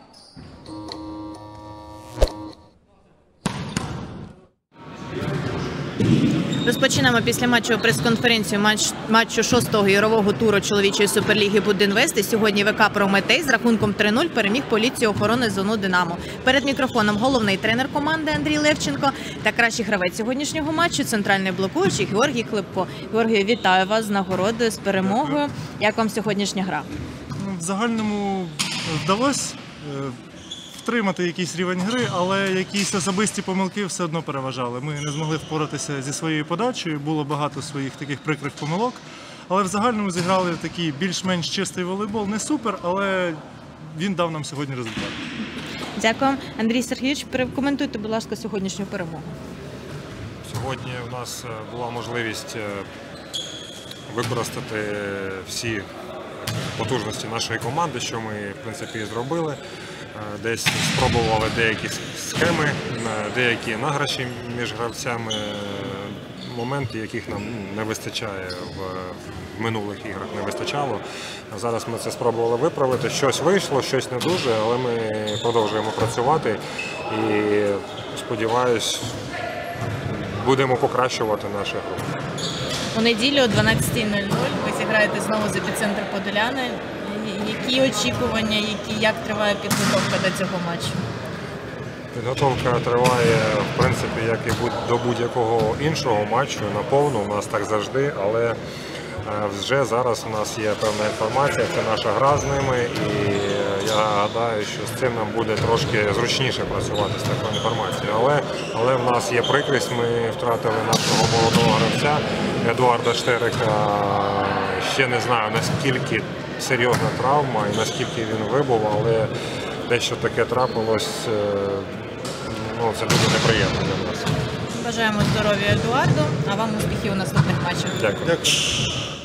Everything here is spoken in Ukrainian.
Розпочинаємо після матчу прес-конференцію матчу 6-го ігрового туру чоловічої суперліги «Будинвест». І сьогодні ВК «Прометей» з рахунком 3-0 переміг поліцію охорони зону «Динамо». Перед мікрофоном головний тренер команди Андрій Левченко та кращий гравець сьогоднішнього матчу – центральний блокуючий Георгій Клепко. Георгію, вітаю вас з нагородою, з перемогою. Як вам сьогоднішня гра? В загальному вдалося втримати якийсь рівень гри, але якісь особисті помилки все одно переважали. Ми не змогли впоратися зі своєю подачею, було багато своїх таких прикрих помилок. Але в загальному зіграли такий більш-менш чистий волейбол. Не супер, але він дав нам сьогодні результат. Дякую. Андрій Сергійович, прокоментуйте, будь ласка, сьогоднішню перемогу. Сьогодні у нас була можливість використати всі потужності нашої команди, що ми, в принципі, і зробили. Десь спробували деякі схеми, деякі награші між гравцями, моменти, яких нам не вистачає в минулих іграх, не вистачало. Зараз ми це спробували виправити. Щось вийшло, щось не дуже, але ми продовжуємо працювати і, сподіваюсь, будемо покращувати нашу гру. У неділю о 12:00 ви зіграєте знову з «Епіцентр Подоляни». Які очікування, як триває підготовка до цього матчу? Підготовка триває, в принципі, як і до будь-якого іншого матчу, наповну, у нас так завжди, але вже зараз у нас є певна інформація, це наша гра з ними, і я гадаю, що з цим нам буде трошки зручніше працювати з такою інформацією. Але в нас є прикрість, ми втратили нашого молодого гравця Едуарда Штерика. Ще не знаю, наскільки серйозна травма і наскільки він вибув, але дещо таке трапилось, це дуже неприємно для нас. Бажаємо здоров'я Едуарду, а вам успіхів у наступних матчах. Дякую.